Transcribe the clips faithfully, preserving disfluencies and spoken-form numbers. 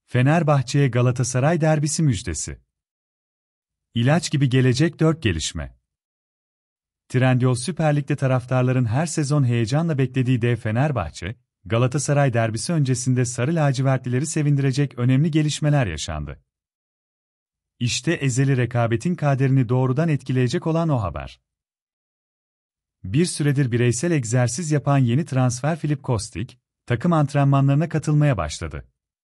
Fenerbahçe'ye Galatasaray derbisi müjdesi. İlaç gibi gelecek dört gelişme. Trendyol Süper Lig'de taraftarların her sezon heyecanla beklediği dev Fenerbahçe, Galatasaray derbisi öncesinde sarı lacivertlileri sevindirecek önemli gelişmeler yaşandı. İşte ezeli rekabetin kaderini doğrudan etkileyecek olan o haber. Bir süredir bireysel egzersiz yapan yeni transfer Filip Kostic, takım antrenmanlarına katılmaya başladı.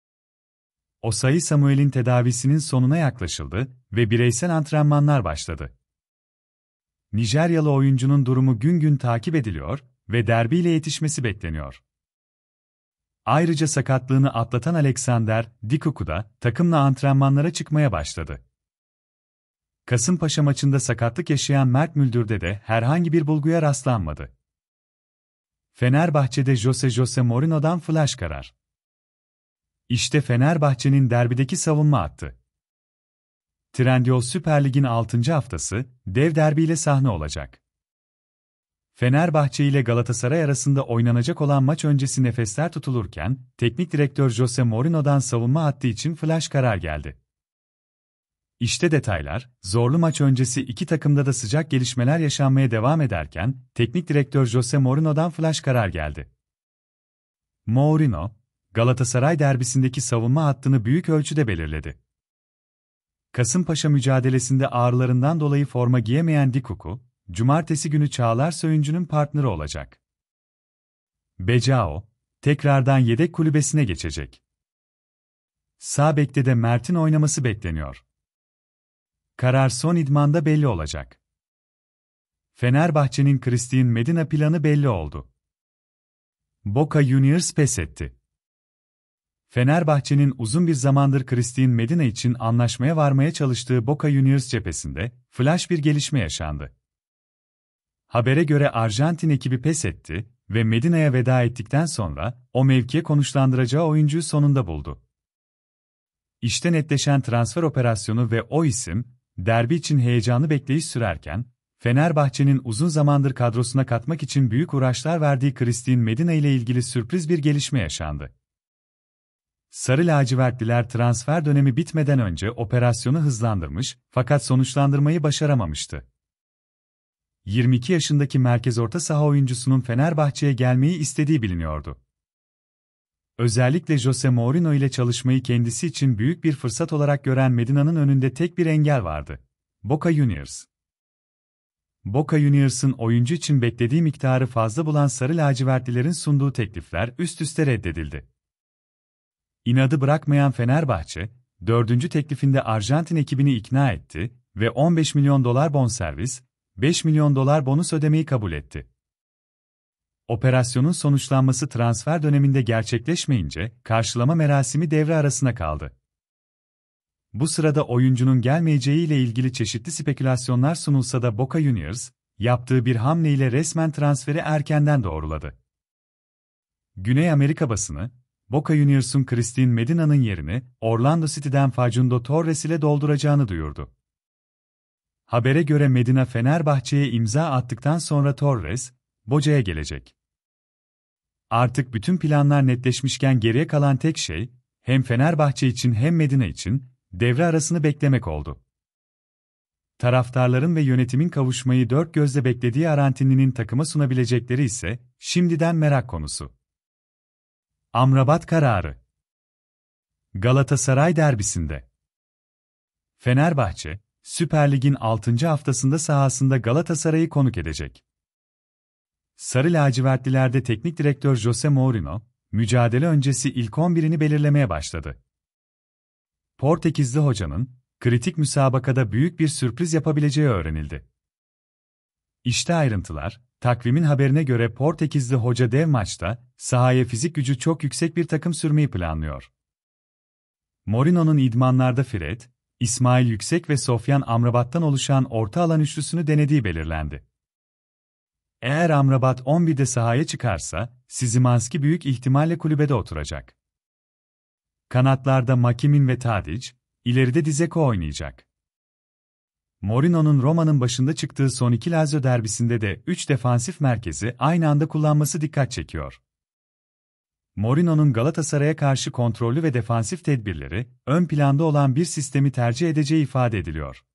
Osayi Samuel'in tedavisinin sonuna yaklaşıldı ve bireysel antrenmanlar başladı. Nijeryalı oyuncunun durumu gün gün takip ediliyor ve derbiyle yetişmesi bekleniyor. Ayrıca sakatlığını atlatan Alexander Dikuku da takımla antrenmanlara çıkmaya başladı. Kasımpaşa maçında sakatlık yaşayan Mert Müldür'de de herhangi bir bulguya rastlanmadı. Fenerbahçe'de Jose Jose Mourinho'dan flash karar. İşte Fenerbahçe'nin derbideki savunma hattı. Trendyol Süper Lig'in altıncı haftası, dev derbiyle sahne olacak. Fenerbahçe ile Galatasaray arasında oynanacak olan maç öncesi nefesler tutulurken, teknik direktör Jose Mourinho'dan savunma hattı için flash karar geldi. İşte detaylar, zorlu maç öncesi iki takımda da sıcak gelişmeler yaşanmaya devam ederken, teknik direktör Jose Mourinho'dan flash karar geldi. Mourinho, Galatasaray derbisindeki savunma hattını büyük ölçüde belirledi. Kasımpaşa mücadelesinde ağrılarından dolayı forma giyemeyen Dikuku, cumartesi günü Çağlar Söyüncü'nün partneri olacak. Becao, tekrardan yedek kulübesine geçecek. Sağ bekte de Mert'in oynaması bekleniyor. Karar son idmanda belli olacak. Fenerbahçe'nin Cristian Medina planı belli oldu. Boca Juniors pes etti. Fenerbahçe'nin uzun bir zamandır Cristian Medina için anlaşmaya varmaya çalıştığı Boca Juniors cephesinde flash bir gelişme yaşandı. Habere göre Arjantin ekibi pes etti ve Medina'ya veda ettikten sonra o mevkiye konuşlandıracağı oyuncuyu sonunda buldu. İşte netleşen transfer operasyonu ve o isim, derbi için heyecanlı bekleyiş sürerken, Fenerbahçe'nin uzun zamandır kadrosuna katmak için büyük uğraşlar verdiği Cristian Medina ile ilgili sürpriz bir gelişme yaşandı. Sarı lacivertliler transfer dönemi bitmeden önce operasyonu hızlandırmış fakat sonuçlandırmayı başaramamıştı. yirmi iki yaşındaki merkez orta saha oyuncusunun Fenerbahçe'ye gelmeyi istediği biliniyordu. Özellikle Jose Mourinho ile çalışmayı kendisi için büyük bir fırsat olarak gören Medina'nın önünde tek bir engel vardı: Boca Juniors. Boca Juniors'ın oyuncu için beklediği miktarı fazla bulan sarı lacivertlilerin sunduğu teklifler üst üste reddedildi. İnadı bırakmayan Fenerbahçe, dördüncü teklifinde Arjantin ekibini ikna etti ve on beş milyon dolar bonservis, beş milyon dolar bonus ödemeyi kabul etti. Operasyonun sonuçlanması transfer döneminde gerçekleşmeyince, karşılama merasimi devre arasına kaldı. Bu sırada oyuncunun gelmeyeceği ile ilgili çeşitli spekülasyonlar sunulsa da Boca Juniors, yaptığı bir hamleyle resmen transferi erkenden doğruladı. Güney Amerika basını, Boca Juniors'un Cristian Medina'nın yerini Orlando City'den Facundo Torres ile dolduracağını duyurdu. Habere göre Medina Fenerbahçe'ye imza attıktan sonra Torres, Boca'ya gelecek. Artık bütün planlar netleşmişken geriye kalan tek şey, hem Fenerbahçe için hem Medina için, devre arasını beklemek oldu. Taraftarların ve yönetimin kavuşmayı dört gözle beklediği Arjantinli'nin takıma sunabilecekleri ise, şimdiden merak konusu. Amrabat kararı. Galatasaray derbisinde. Fenerbahçe, Süper Lig'in altıncı haftasında sahasında Galatasaray'ı konuk edecek. Sarı lacivertlilerde teknik direktör Jose Mourinho, mücadele öncesi ilk on birini belirlemeye başladı. Portekizli hocanın, kritik müsabakada büyük bir sürpriz yapabileceği öğrenildi. İşte ayrıntılar, takvimin haberine göre Portekizli hoca dev maçta, sahaya fizik gücü çok yüksek bir takım sürmeyi planlıyor. Mourinho'nun idmanlarda Fred, İsmail Yüksek ve Sofyan Amrabat'tan oluşan orta alan üçlüsünü denediği belirlendi. Eğer Amrabat on birde sahaya çıkarsa, Szymanski büyük ihtimalle kulübede oturacak. Kanatlarda Makimin ve Tadic, ileride Dzeko oynayacak. Mourinho'nun Roma'nın başında çıktığı son iki Lazio derbisinde de üç defansif merkezi aynı anda kullanması dikkat çekiyor. Mourinho'nun Galatasaray'a karşı kontrollü ve defansif tedbirleri, ön planda olan bir sistemi tercih edeceği ifade ediliyor.